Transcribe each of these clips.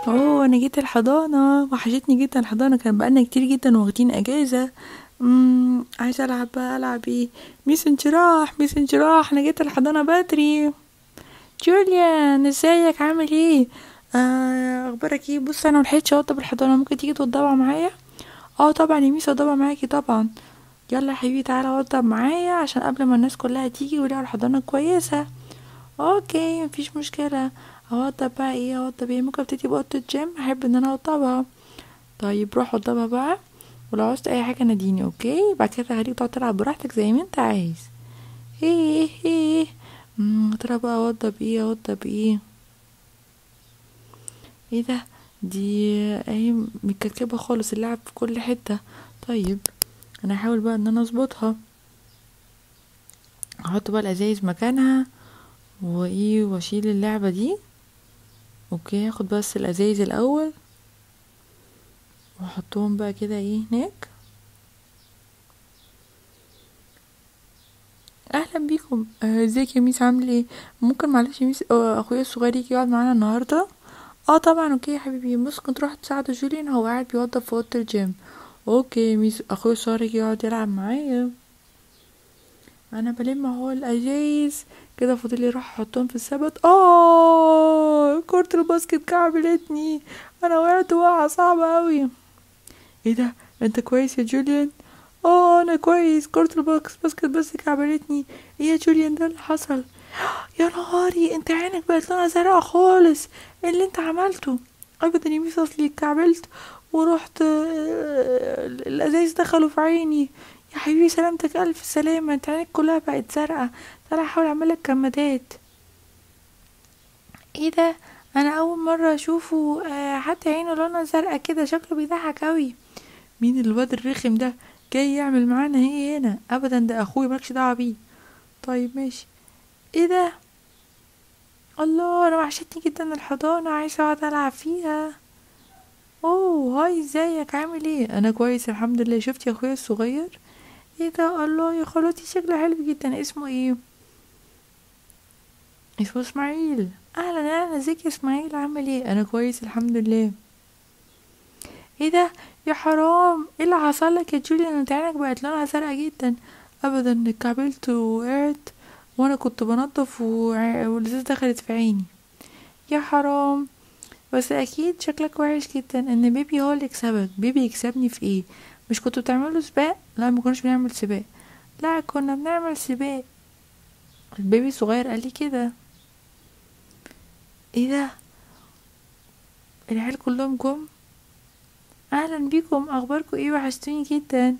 اوه، انا جيت الحضانة، وحشتني جدا الحضانة، كان بقالنا كتير جدا واخدين اجازة. عايزة العب بقى. العب ايه؟ ميس انشراح، ميس انشراح، انا جيت الحضانة بدري. جوليان، ازيك؟ عامل ايه؟ اخبارك ايه؟ بص، انا ملحقتش اوضب الحضانة، ممكن تيجي توضبها معايا؟ اه طبعا يا ميس، اوضبها معاكي طبعا. يلا يا حبيبي، تعالى اوضب معايا عشان قبل ما الناس كلها تيجي وليها الحضانة كويسة. اوكي، مفيش مشكلة. اوضب بقى ايه؟ اوضب ايه؟ ممكن ابتدي بأوضة الجيم، احب ان انا اوضبها. طيب روح وضبها بقى، ولو عوزت اي حاجه ناديني. اوكي، بعد كده هخليك تقعد تلعب براحتك زي ما انت عايز. ايه. ترى بقى اوضب ايه؟ اوضب ايه؟ ايه ده؟ دي اهي متكركبه خالص، اللعب في كل حته. طيب انا هحاول بقى ان انا اظبطها. احط بقى الازايز مكانها، وايه، واشيل اللعبه دي. اوكي، هاخد بس الازايز الاول واحطهم بقى كده ايه هناك. اهلا بيكم. ازيك يا ميس؟ عامل ايه؟ ممكن معلش يا ميس اخويا الصغير يجي يقعد معانا النهارده؟ اه طبعا، اوكي يا حبيبي. بص، كنت روح تساعده جوليان، هو قاعد بيوضب في اوضه الجيم. اوكي يا ميس، اخويا الصغير يجي يقعد يلعب معايا. انا بلم اهو الازايز كده، فاضل لي اروح احطهم في السبت. كرة الباسكت كعبلتني، انا وقعت وقعه صعبه اوي. ايه ده؟ انت كويس يا جوليان؟ اه انا كويس، كرة الباسكت بس كعبلتني. ايه يا جوليان ده اللي حصل؟ يا نهاري، انت عينك بقت لونها زرقا خالص. ايه اللي انت عملته؟ ابدا يا ميس، اصلي اتكعبلت ورحت، الازايز دخلوا في عيني. يا حبيبي سلامتك، الف سلامة، انت عينك كلها بقت زرقا. تعالى احاول اعملك كمادات. ايه ده؟ انا اول مرة اشوفه حتى عينه لونها زرقا كده، شكله بيضحك اوي. مين الواد الرخم ده جاي يعمل معانا ايه هنا؟ ابدا، ده اخوي، مالكش دعوة بيه. طيب ماشي. ايه ده؟ الله، انا وحشتني جدا الحضانة، عايزة اقعد العب فيها. اوه هاي، ازيك؟ عامل ايه؟ انا كويس الحمد لله. شفت يا اخويا الصغير؟ ايه ده؟ الله يا خالتي، شكله حلو جدا. اسمه ايه؟ اسمه اسماعيل. اهلا اهلا، ازيك يا اسماعيل؟ عامل ايه؟ انا كويس الحمد لله. ايه ده؟ يا حرام، ايه اللي حصل لك يا جوليان؟ انت عينك بقت لونها زرقا جدا. ابدا، اتكعبلت وقعت وانا كنت بنضف والازاز دخلت في عيني. يا حرام. بس اكيد شكلك وحش جدا ان بيبي هو اللي يكسبك. بيبي يكسبني في ايه؟ مش كنتوا بتعملوا سباق؟ لا، ما كناش بنعمل سباق. لا، كنا بنعمل سباق. البيبي الصغير قال لي كده. ايه ده؟ العيال كلهم جم. اهلا بيكم، اخباركم ايه؟ وحشتوني جدا.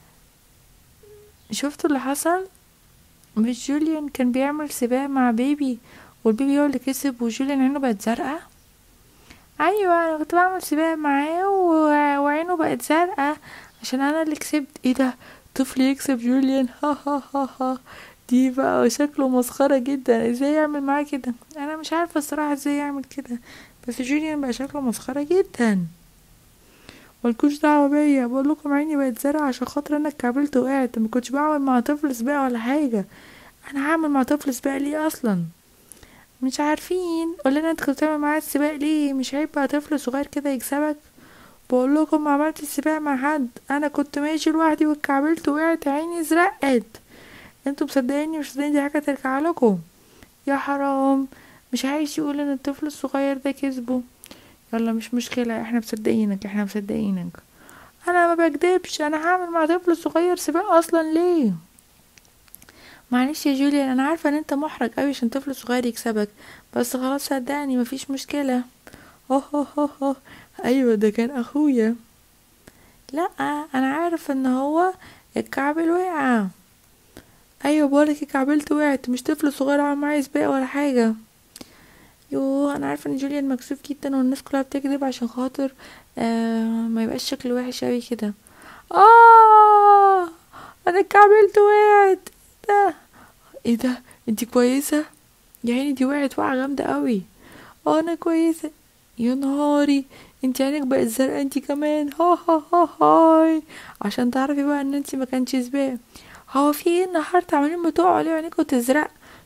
شفتوا اللي حصل؟ مش جوليان كان بيعمل سباق مع بيبي، والبيبي هو اللي كسب، وجوليان عينه بقت زرقاء. ايوه، انا كنت بعمل سباق معاه وعينه بقت زرقاء عشان انا اللي كسبت. ايه ده؟ طفل يكسب جوليان؟ ها ها ها ها. دي بقى شكله مسخرة جدا، ازاي يعمل معاه كده؟ انا مش عارفة الصراحة ازاي يعمل كده، بس جوليان بقى شكله مسخرة جدا. ملكوش دعوة بيا، بقول لكم عيني بقت زرقاء عشان خاطر انا اتكعبلت وقعت، ما كنتش بعمل مع طفل سباق ولا حاجة. انا هعمل مع طفل سباق ليه اصلا؟ مش عارفين. قولنا انت كنت بتعمل معاه السباق ليه؟ مش عيب بقى طفل صغير كده يكسبك؟ بقول لكم ما عملتش سباق مع حد، انا كنت ماشي لوحدي واتكعبلت وقعت عيني ازرقت. انتوا مصدقيني؟ مش مصدقين؟ دي حاجه ترجع لكم. يا حرام. مش عايش يقول ان الطفل الصغير ده كسبه. يلا مش مشكله، احنا مصدقينك، احنا مصدقينك. انا ما بكدبش، انا هعمل مع طفل صغير سباق اصلا ليه؟ معلش يا جوليان، انا عارفه ان انت محرج قوي عشان طفل صغير يكسبك، بس خلاص صدقني مفيش مشكله. هو. ايوه، ده كان اخويا. لا، انا عارف ان هو الكعبل وقع. ايوه بقولك الكعبلت وقعت، مش طفل صغير عمل معايا سباق ولا حاجه. يوه، انا عارفه ان جوليان مكسوف جدا والناس كلها بتكذب عشان خاطر ما يبقاش شكله وحش اوي كده. اه انا اتكعبلت وقعت. ده ايه ده؟ انتي كويسه؟ يا عيني، دي وقعت وقعه جامده قوي. اه انا كويسه. يا نهاري، انتي عينك بقت زرقاء انتي كمان. ها ها ها هاي. عشان تعرفي بقى ان انتي ما كانش سباق. هو في ايه النهارده عمالين بتقعوا ليه عينيكوا تزرق؟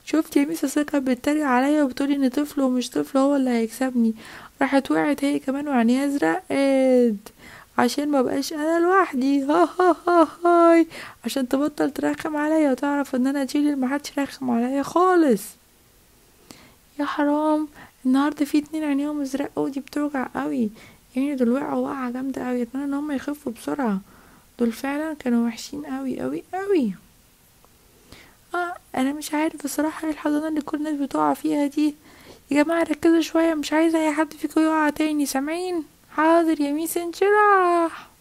شفت يا ميس كانت بتتريق عليا وبتقولي ان طفل ومش طفل هو اللي هيكسبني. راحت وقعت هي كمان وعينيها ازرقت عشان ما بقاش انا لوحدي. ها ها ها هاي، عشان تبطل ترخم عليا وتعرف ان انا جيلي محدش رخم عليا خالص. يا حرام، النهارده في 2 عينيهم ازرق ودي بتوجع قوي. يعني دول وقعوا وقعه جامده قوي، اتمنى ان هم يخفوا بسرعه. دول فعلا كانوا وحشين قوي قوي قوي. انا مش عارف بصراحه ايه الحضانه اللي كل الناس بتقع فيها دي. يا جماعه ركزوا شويه، مش عايزه اي حد فيكم يقع تاني، سامعين؟ حاضر يا ميس انشراح.